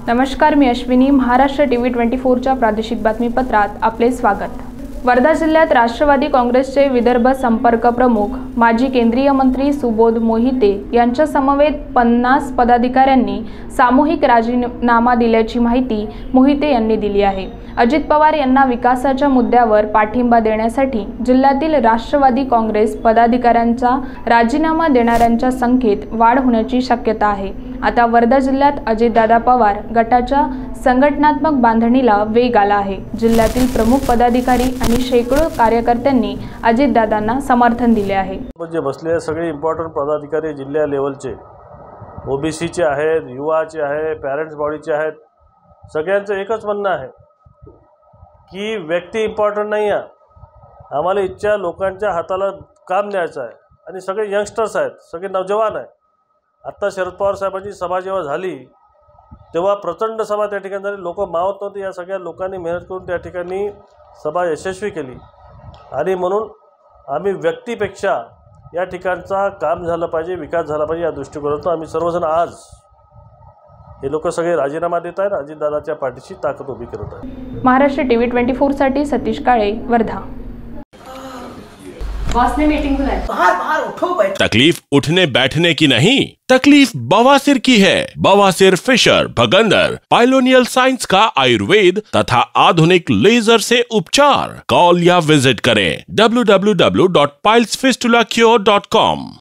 नमस्कार, मी अश्विनी. महाराष्ट्र टीव्ही 24च्या प्रादेशिक बातमीपत्रात आपले स्वागत. वर्धा जिल्ह्यात राष्ट्रवादी काँग्रेसचे विदर्भ संपर्क प्रमुख माजी केंद्रीय मंत्री सुबोध मोहिते यांच्या समवेत 50 पदाधिकाऱ्यांनी सामूहिक राजीनामा दिल्याची माहिती मोहिते यांनी दिली आहे. अजित पवार यांना विकासाच्या मुद्द्यावर पाठिंबा देण्यासाठी जिल्ह्यातील राष्ट्रवादी काँग्रेस पदाधिकाऱ्यांचा राजीनामा देणाऱ्यांच्या संख्येत वाढ होण्याची शक्यता आहे. आता वर्धा जिल्ह्यात अजितदादा पवार गटाच्या संघटनात्मक बांधणीला वेग आला आहे. जिल्ह्यातील प्रमुख पदाधिकारी आणि शेकडो कार्यकर्त्यांनी अजितदादांना समर्थन दिले आहे. जे बसलेले सगळे इम्पॉर्टंट पदाधिकारी जिल्हा लेवलचे, ओबीसीचे आहेत, युवाचे आहे, पॅरेंट्स बॉडीचे आहेत, सगळ्यांचं एकच म्हणणं आहे की व्यक्ती इम्पॉर्टंट नाही आहे. आम्हाला इच्छा लोकांच्या हाताला काम द्यायचं आहे आणि सगळे यंगस्टर्स आहेत, सगळे नौजवान आहेत. आत्ता शरद पवार साहेबांची सभा जेव्हा झाली तेव्हा प्रचंड सभा त्या ठिकाणी झाली. लोक मावत नव्हते. या सगळ्या लोकांनी मेहनत करून त्या ठिकाणी सभा यशस्वी केली आणि म्हणून आम्ही व्यक्तीपेक्षा या ठिकाणचा काम झालं पाहिजे, विकास झाला पाहिजे या दृष्टिकोनातून आम्ही सर्वजण आज हे लोक सगळे राजीनामा देत आहेत. अजितदादाच्या पाठीशी ताकद उभी करत आहेत. महाराष्ट्र टीव्ही 24 साठी सतीश काळे, वर्धा. बॉस ने मीटिंग बुलाई. बाहर उठो बैठो. तकलीफ उठने बैठने की नहीं, तकलीफ बवासीर की है. बवासीर, फिशर, भगंदर, पाइलोनियल साइंस का आयुर्वेद तथा आधुनिक लेजर से उपचार. कॉल या विजिट करें www.pilesfistulacure.com.